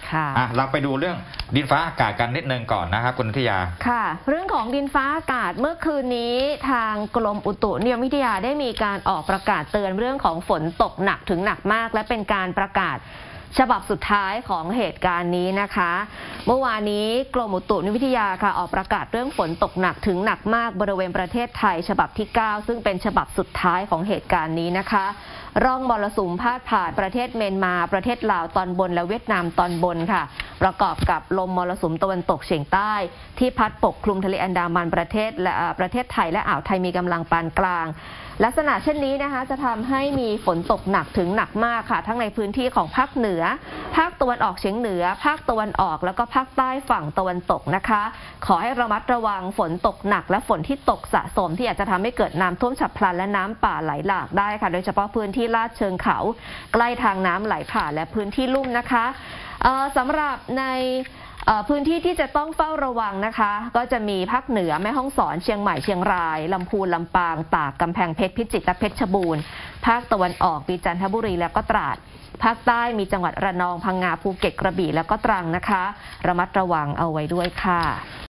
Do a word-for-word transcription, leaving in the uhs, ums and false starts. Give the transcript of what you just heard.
ค่ะอ่ะเราไปดูเรื่องดินฟ้าอากาศกันนิดนึงก่อนนะครับคุณนิตยาค่ะเรื่องของดินฟ้าอากาศเมื่อคืนนี้ทางกรมอุตุนิยมวิทยาได้มีการออกประกาศเตือนเรื่องของฝนตกหนักถึงหนักมากและเป็นการประกาศฉบับสุดท้ายของเหตุการณ์นี้นะคะเมื่อวานนี้กรมอุตุนิยมวิทยาค่ะออกประกาศเรื่องฝนตกหนักถึงหนักมากบริเวณประเทศไทยฉบับที่เก้าซึ่งเป็นฉบับสุดท้ายของเหตุการณ์นี้นะคะร่องมรสุมพาดผ่านประเทศเมียนมาประเทศลาวตอนบนและเวียดนามตอนบนค่ะประกอบกับลมมรสุมตะวันตกเฉียงใต้ที่พัดปกคลุมทะเลอันดามันประเทศและประเทศไทยและอ่าวไทยมีกำลังปานกลางลักษณะเช่นนี้นะคะจะทำให้มีฝนตกหนักถึงหนักมากค่ะทั้งในพื้นที่ของภาคเหนือภาคตะวันออกเฉียงเหนือภาคตะวันออกแล้วก็ภาคใต้ฝั่งตะวันตกนะคะขอให้ระมัดระวังฝนตกหนักและฝนที่ตกสะสมที่อาจจะทำให้เกิดน้ำท่วมฉับพลันและน้ำป่าไหลหลากได้ค่ะโดยเฉพาะพื้นที่ลาดเชิงเขาใกล้ทางน้ำไหลผ่านและพื้นที่ลุ่มนะคะสำหรับในพื้นที่ที่จะต้องเฝ้าระวังนะคะก็จะมีภาคเหนือแม่ฮ่องสอนเชียงใหม่เชียงรายลำพูนลำปางตากกำแพงเพชรพิจิตรและเพชรบูรณ์ภาคตะวันออกมีจันทบุรีแล้วก็ตราดภาคใต้มีจังหวัดระนองพังงาภูเก็ตกระบี่แล้วก็ตรังนะคะระมัดระวังเอาไว้ด้วยค่ะ